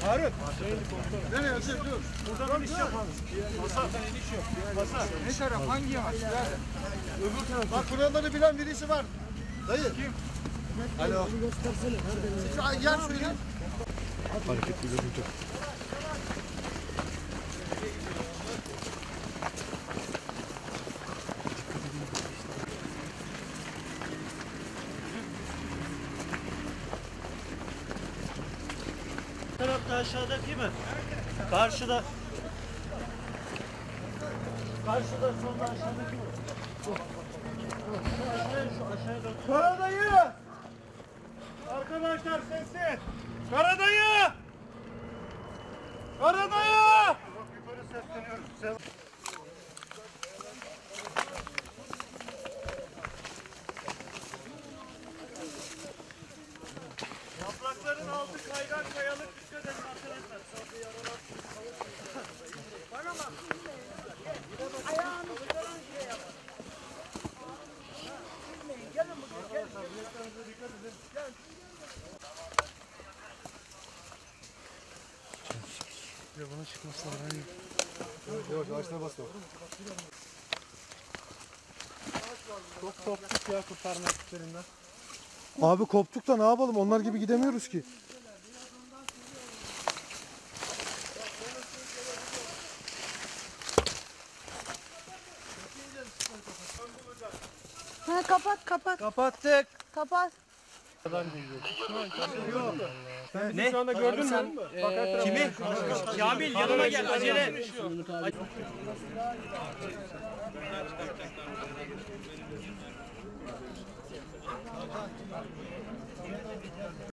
Harun. Nereye Özür dur. Buradan iniş yapalım. Masa. iniş yok. Masa. Ne taraf? Hangi yamaç? Nerede? Öbür taraf. Bak buraları bilen birisi var. Dayı. Kim? Alo. Göstersene. Nerede? Yer söyle. Hareketli görüntü. Tarafta aşağıda değil mi? Karşıda. Karşıda solda aşağıdaki mi? Şu aşağıya doğru. Karadayı! Arkadaşlar sessiz! Karadayı! Karadayı! Bak yukarı sesleniyoruz. Yaprakların altı kaygan kayalık, dikkat edin arkadaşlar. Bana bak. Ayağını falan şey yap. Gelin buraya. Gel. Ya bana çıkması lazım. Yavaş yavaşına bas bak. Çok koptuk ya kurtarma ekiplerinden. Abi koptuk da ne yapalım? Onlar gibi gidemiyoruz ki. Ha, kapat. Kapattık. Kapat. Ne? Şu anda gördün mü? Kimi? Kamil yanıma gel acele.